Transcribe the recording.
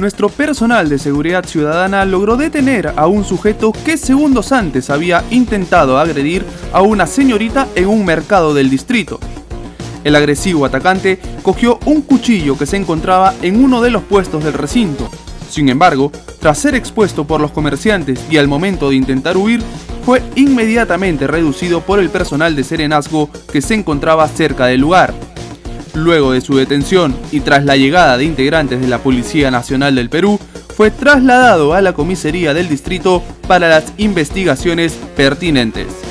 nuestro personal de seguridad ciudadana logró detener a un sujeto que segundos antes había intentado agredir a una señorita en un mercado del distrito. El agresivo atacante cogió un cuchillo que se encontraba en uno de los puestos del recinto. Sin embargo, tras ser expuesto por los comerciantes y al momento de intentar huir, fue inmediatamente reducido por el personal de serenazgo que se encontraba cerca del lugar. Luego de su detención y tras la llegada de integrantes de la Policía Nacional del Perú, fue trasladado a la comisaría del distrito para las investigaciones pertinentes.